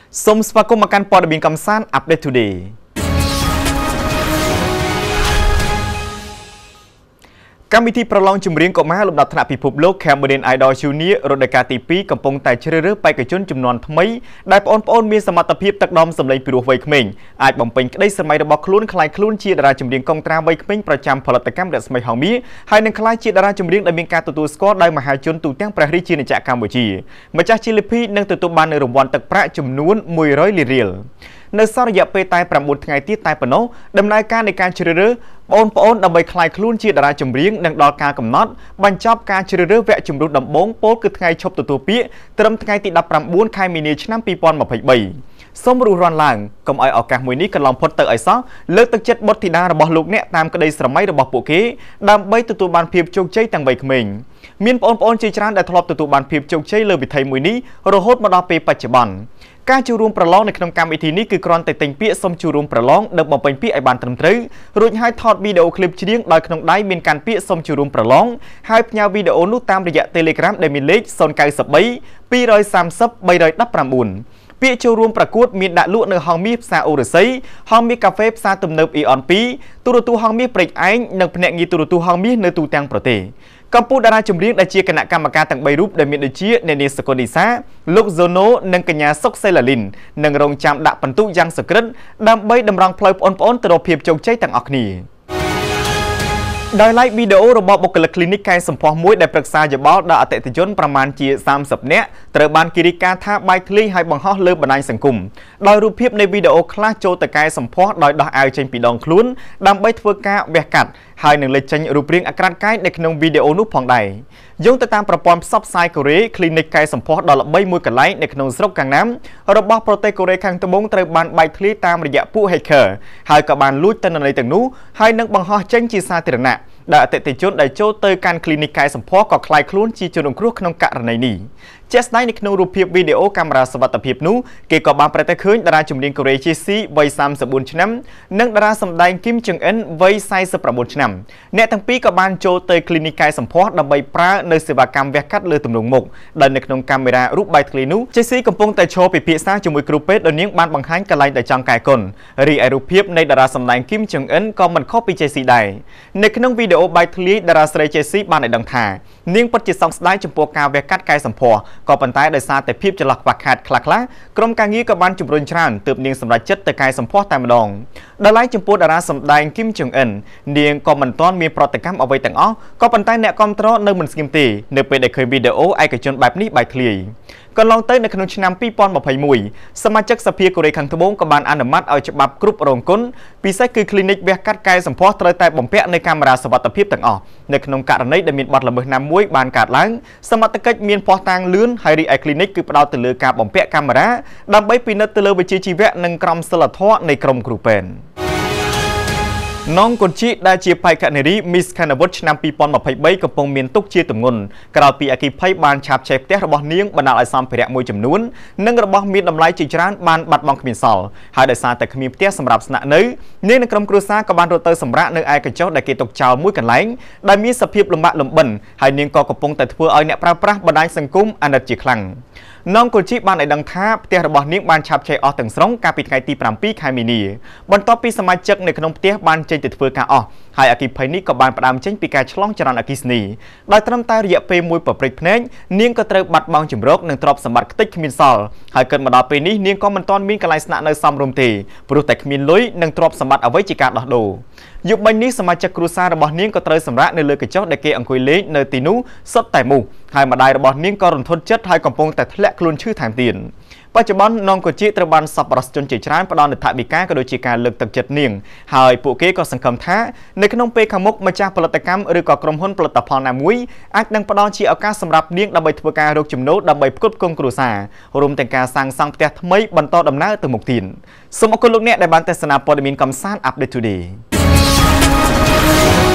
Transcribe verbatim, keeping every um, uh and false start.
សូមស្វាគមន៍មកកាន់ព័ត៌មានកំសាន្ត Update Today កម្មវិធីប្រឡងចម្រៀងកុមារលំដាប់ថ្នាក់ពិភពលោក Cambodian Idol Junior រដូវកាលទីពីរកំពុងតែជ្រើសរើសបេក្ខជនចំនួនថ្មីដែលបងប្អូនមានសមត្ថភាពទឹកដមសម្លេងពីរោះវ័យក្មេងអាចបំពេញក្តីស្រមៃរបស់ខ្លួនខ្លាយខ្លួនជាតារាចម្រៀងកងត្រាវ័យក្មេងប្រចាំផលិតកម្មរស្មីហងមាសហើយនឹងខ្លាយជាតារាចម្រៀងដែលមានការទទួលស្គាល់ដោយមហាជនទូទាំងព្រះរាជាណាចក្រកម្ពុជាម្ចាស់ជីលីភីនឹងទទួលបាននូវរង្វាន់ទឹកប្រាក់ចំនួនមួយរយលានរៀលនៅសល់រយៈពេលតែប្រាំបួនថ្ងៃទៀតតែប៉ុណ្ណោះដំណើរការនៃការជ្រើសរើសបងប្អូនដើម្បីក្លាយខ្លួនជាតារាចម្រៀងនឹងដល់ការកំណត់បញ្ចប់ការជ្រើសរើសវគ្គជម្រុះដំបូងពោលគឺថ្ងៃឈប់ទទួលពាក្យត្រឹមថ្ងៃទីដប់ប្រាំបួនខែមីនាឆ្នាំពីរពាន់ម្ភៃបីសូមរស់រានឡើងកុំឲ្យឱកាសមួយនេះកន្លងផុតទៅឲ្យសោះលើកទឹកចិត្តបុត្រធីតារបស់លោកអ្នកតាមក្តីស្រមៃរបស់ពួកគេដើម្បីទទួលបានភាពជោគជ័យទាំងវ័យក្មេងមានបងប្អូនជាច្រើនដែលធ្លាប់ទទួលបានភាពជោគជ័យលើវិថីមួយនេះរហូតមកដល់ពេលបច្ចុប្បន្នការចូលរួមប្រឡងនៅក្នុងកម្មវិធីនេះគឺគ្រាន់តែទិញពាក្យសុំចូលរួមប្រឡងនិងបំពេញពាក្យឲ្យបានត្រឹមត្រូវរួចហើយថតវីដេអូឃ្លីបច្រៀងដោយក្នុងដៃមានកាន់ពាក្យសុំចូលរួមប្រឡងហើយផ្ញើវីដេអូនោះតាមរយៈ Telegram ដែលមានលេខศูนย์ เก้า สาม ពីរสามศูนย์ បីដប់ប្រាំបួនពាក្យចូលរួមប្រកួតមានដាក់លក់នៅហងមាសផ្សារអូរស័យហងមាសកាហ្វេផ្សារទំនើបអ៊ីអនពីរទូរទស្សន៍ហងមាសព្រែកឯងនិងភ្នាក់ងារទូរទស្សន៍ហងមាសនៅទូទាំងប្រទេសកម្ពុជាតារាចម្រៀងដែលជាគណៈកម្មការទាំងបីរូបដែលមានដូចជាអ្នកនាងសកលនិសាលោកហ្សូណូនិងកញ្ញាសុកសេឡាលីននឹងរងចាំដាក់បន្ទុកយ៉ាងសក្រិតដើម្បីតម្រង់ផ្លូវបងប្អូនទៅរកភាពជោគជ័យទាំងអស់គ្នាដោយឡែកវីដេអូរបស់បុគ្គលិក clinic កែសម្ផស្សមួយដែលប្រឹក្សាយោបល់ដល់អតិថិជនប្រមាណជាសាមសិបនាក់ត្រូវបានគេរាយការណ៍ថាបាយធ្លីឲ្យបង្ហោះលើបណ្ដាញសង្គមដោយរូបភាពនៃវីដេអូខ្លះចូលទៅកែសម្ផស្សដោយដោះអាវចេញពីដងខ្លួនដើម្បីធ្វើការវះកាត់ហើយនឹងលេចចេញរូបរាងអាក្រាតកាយនៅក្នុងវីដេអូនោះផងដែរយោងទៅតាមប្រព័ន្ធផ្សព្វផ្សាយកូរ៉េ clinic កែសម្ផស្សដ៏ល្បីមួយកន្លែងនៅក្នុងស្រុកកាំងណាមរបស់ប្រទេសកូរ៉េខាងត្បូងត្រូវបានបែកធ្លាយតាមរយៈពួក hacker ហើយក៏បានលួចទិន្នន័យទាំងនោះហើយនឹងបង្ហោះចេញជាសាធារណៈដែលអតិថិជនដែលចូលទៅកាន់ clinic កែសម្ផស្សក៏ខ្លាយខ្លួនជាជនរងគ្រោះក្នុងករណីនេះជាក់ស្ដែងនៅក្នុងរូបភាពវីដេអូកាមេរ៉ាសុវត្ថិភាពនោះគេក៏បានប្រទះឃើញតារាចម្រៀងកូរ៉េ J C វ័យសាមសិបបួនឆ្នាំនិងតារាសម្ដែង Kim Jong Un វ័យសែសិបប្រាំបួនឆ្នាំអ្នកទាំងពីរក៏បានចូលទៅ clinic កែសម្ផស្សដើម្បីប្រើនៅសេវាកម្មវះកាត់លើទម្រង់មុខដែលនៅក្នុងកាមេរ៉ារូបបែកធ្លាយនោះ J C កំពុងតែឈរពិភាក្សាជាមួយគ្រូពេទ្យដោយនាងបានបង្ហាញកន្លែងដែលចង់កែគុណរីឯរូបភាពនៃតារាសម្ដែង Kim Jong Un ក៏មិនខុសពី J C ដែរនៅក្នុងវីដេអូបែកធ្លាយតារាស្រី J C បានឲ្យដឹងថានាងពិតជាសោកស្ដាយចំពោះការវះកាត់កែសម្ផស្សក៏ប៉ុន្តែដោយសារតែភាពចន្លោះខ្វះខាតខ្លះៗក្រុមការងារក៏បានជំរុញច្រើនទើបនាងសម្រេចចិត្តទៅកែសម្ផស្សតែម្ដងដល់ឡែកចំពោះតារាសម្ដែង Kim Jong Un នាងក៏មិនទាន់មានប្រតិកម្មអ្វីទាំងអស់ក៏ប៉ុន្តែអ្នកគាំទ្រនៅមិនស្ងៀមទេនៅពេលដែលឃើញវីដេអូឯកជនបែបនេះបែកធ្លាយកន្លងទៅនៅក្នុងឆ្នាំពីរពាន់ម្ភៃមួយសមាជិកសភាកូរ៉េខាងត្បូងក៏បានអនុម័តឲ្យច្បាប់គ្រប់រោងគុនពិសេសគឺ clinic វះកាត់កែសម្ផស្សត្រូវតែបំពាក់នៅកាមេរ៉ាសុវត្ថិភាពទាំងអស់នៅក្នុងករណីដែលមានបទល្មើសណាមួយបានកើតឡើងសមត្ថកិច្ចមានភស្តុតាងលឿនហើយរីឯ clinic គឺផ្ដោតទៅលើការបំពាក់កាមេរ៉ាដើម្បីពិនិត្យទៅលើវិជ្ជាជីវៈនិងក្រមសីលធម៌នៃក្រុមគ្រូពេទ្យនងកុនជីដែលជាបេក្ខនារី Miss Canavut ឆ្នាំពីរពាន់ម្ភៃបីកំពុងមានទុកជាទម្ងន់ក្រោយពីអគ្គិភ័យបានឆាបឆេះផ្ទះរបស់នាងបណ្ដាលឲ្យសម្ភារៈមួយចំនួននិងរបស់មានតម្លៃជាច្រើនបានបាត់បង់គ្មានសល់ហើយដោយសារតែគ្មានផ្ទះសម្រាប់ស្នាក់នៅនាងនិងក្រុមគ្រួសារក៏បានរត់ទៅសម្រាកនៅឯកញ្ចុះដែលគេទុកចោលមួយកន្លែងដែលមានសភាពលំបាកលំបិនហើយនាងក៏កំពុងតែធ្វើឲ្យអ្នកប្រើប្រាស់បណ្ដាញសង្គមអាណិតជាខ្លាំងនងកុលជីបានឲ្យដឹងថាផ្ទះរបស់នាងបានឆាបឆេះអស់ទាំងស្រុងកាលពីថ្ងៃទីប្រាំពីរខែមីនាបន្ទាប់ពីសមាជិកនៅក្នុងផ្ទះបានចេញទៅធ្វើការអស់ហើយអគ្គិភ័យនេះក៏បានផ្ដើមចេញពីការឆ្លងចរន្តអគ្គិសនីដោយត្រឹមតែរយៈពេលមួយប្រព្រឹត្តភ្នែកនាងក៏ត្រូវបាត់បង់ជម្រកនិងទ្រព្យសម្បត្តិខ្ទេចគ្មានសល់ហើយគិតមកដល់ពេលនេះនាងក៏មិនទាន់មានកន្លែងស្នាក់នៅសមរម្យទេព្រោះតែគ្មានលុយនិងទ្រព្យសម្បត្តិអ្វីជាការដោះដូរយប់មិញនេះសមាជិកគ្រួសាររបស់នាងក៏ត្រូវសម្រាកនៅលើកញ្ចុះដែលគេអង្គុយលេងនៅទីនោះសុទ្ធតែមូសហើយម្ដាយរបស់នាងក៏រន្ធត់ចិត្តហើយកំពុងតែធ្លាក់ខ្លួនឈឺថែមទៀតបច្ចុប្បន្ននងកុជីត្រូវបានសប្បុរសជនជាច្រើនផ្ដល់នូវថវិកាក៏ដូចជាការលើកទឹកចិត្តនាងហើយពួកគេក៏សង្ឃឹមថានៅក្នុងពេលខាងមុខម្ចាស់ផលិតកម្មឬក៏ក្រុមហ៊ុនផលិតផលណាមួយអាចនឹងផ្ដល់ជាឱកាសសម្រាប់នាងដើម្បីធ្វើការរកចំណូលដើម្បីផ្គត់ផ្គង់គ្រួសាររួមទាំងការសាងសង់ផ្ទះថ្មីបន្តដំណើរទៅមុខទៀតសូមអរគុណលោកអ្នកដែលបានទស្សនាព័ត៌មានកំសាន្ត Update Today